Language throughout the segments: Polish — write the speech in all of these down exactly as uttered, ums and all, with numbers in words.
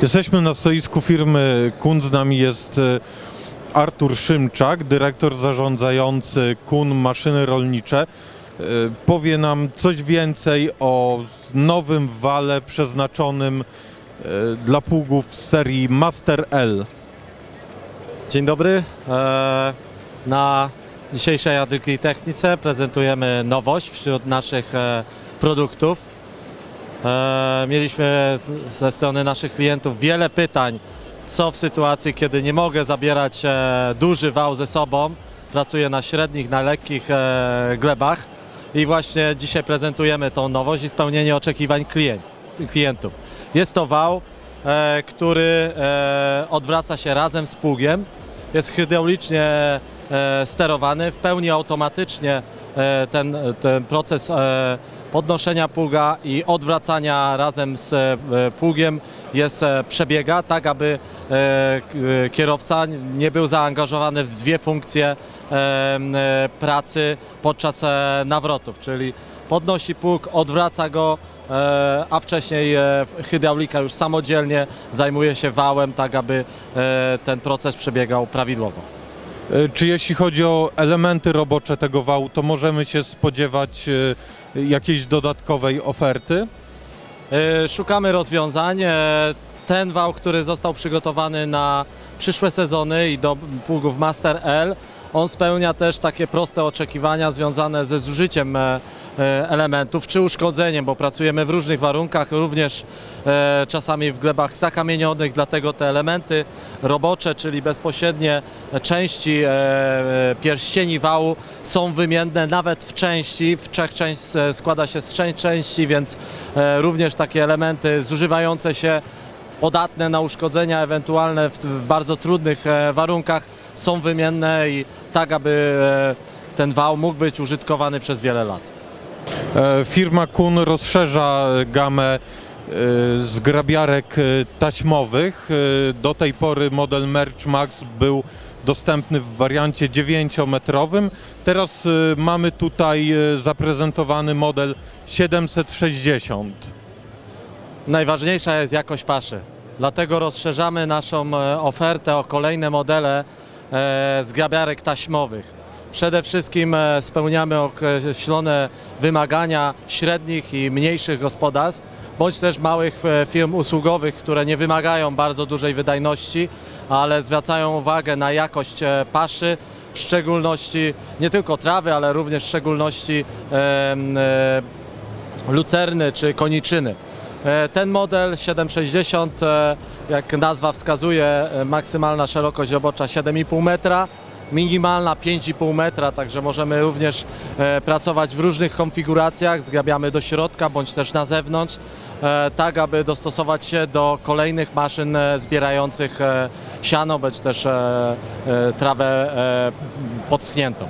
Jesteśmy na stoisku firmy Kun. Z nami jest Artur Szymczak, dyrektor zarządzający Kun Maszyny Rolnicze. Powie nam coś więcej o nowym wale przeznaczonym dla pługów z serii Master L. Dzień dobry. Na dzisiejszej Agritechnice prezentujemy nowość wśród naszych produktów. Mieliśmy ze strony naszych klientów wiele pytań, co w sytuacji, kiedy nie mogę zabierać duży wał ze sobą. Pracuję na średnich, na lekkich glebach i właśnie dzisiaj prezentujemy tą nowość i spełnienie oczekiwań klientów. Jest to wał, który odwraca się razem z pługiem, jest hydraulicznie sterowany, w pełni automatycznie ten, ten proces podnoszenia pługa i odwracania razem z pługiem jest, przebiega tak, aby kierowca nie był zaangażowany w dwie funkcje pracy podczas nawrotów, czyli podnosi pług, odwraca go, a wcześniej hydraulika już samodzielnie zajmuje się wałem, tak aby ten proces przebiegał prawidłowo. Czy jeśli chodzi o elementy robocze tego wału, to możemy się spodziewać jakiejś dodatkowej oferty? Szukamy rozwiązań. Ten wał, który został przygotowany na przyszłe sezony i do pługów Master L, on spełnia też takie proste oczekiwania związane ze zużyciem elementów czy uszkodzeniem, bo pracujemy w różnych warunkach, również e, czasami w glebach zakamienionych, dlatego te elementy robocze, czyli bezpośrednie części e, pierścieni wału są wymienne nawet w części, w trzech części składa się z trzech części, więc e, również takie elementy zużywające się, podatne na uszkodzenia ewentualne w, w bardzo trudnych e, warunkach są wymienne i tak, aby e, ten wał mógł być użytkowany przez wiele lat. Firma Kun rozszerza gamę zgrabiarek taśmowych. Do tej pory model Merch Max był dostępny w wariancie dziewięciometrowym. Teraz mamy tutaj zaprezentowany model siedemset sześćdziesiąt. Najważniejsza jest jakość paszy, dlatego rozszerzamy naszą ofertę o kolejne modele zgrabiarek taśmowych. Przede wszystkim spełniamy określone wymagania średnich i mniejszych gospodarstw, bądź też małych firm usługowych, które nie wymagają bardzo dużej wydajności, ale zwracają uwagę na jakość paszy, w szczególności nie tylko trawy, ale również w szczególności e, e, lucerny czy koniczyny. Ten model siedemset sześćdziesiąt, jak nazwa wskazuje, maksymalna szerokość robocza siedem i pół metra, minimalna pięć i pół metra, także możemy również e, pracować w różnych konfiguracjach, zgrabiamy do środka bądź też na zewnątrz, e, tak aby dostosować się do kolejnych maszyn e, zbierających e, siano bądź też e, e, trawę e, podschniętą.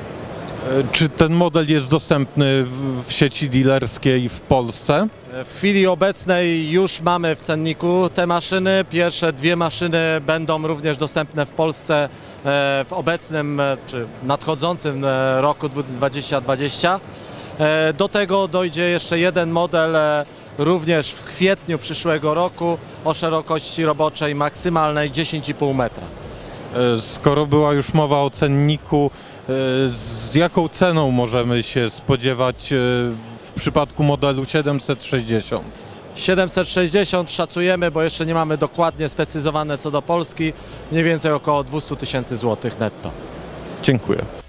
Czy ten model jest dostępny w, w sieci dealerskiej w Polsce? W chwili obecnej już mamy w cenniku te maszyny. Pierwsze dwie maszyny będą również dostępne w Polsce w obecnym czy nadchodzącym roku dwa tysiące dwudziestym. Do tego dojdzie jeszcze jeden model również w kwietniu przyszłego roku o szerokości roboczej maksymalnej dziesięć i pół metra. Skoro była już mowa o cenniku, z jaką ceną możemy się spodziewać w przypadku modelu siedemset sześćdziesiąt? siedemset sześćdziesiąt szacujemy, bo jeszcze nie mamy dokładnie sprecyzowane co do Polski, mniej więcej około dwieście tysięcy złotych netto. Dziękuję.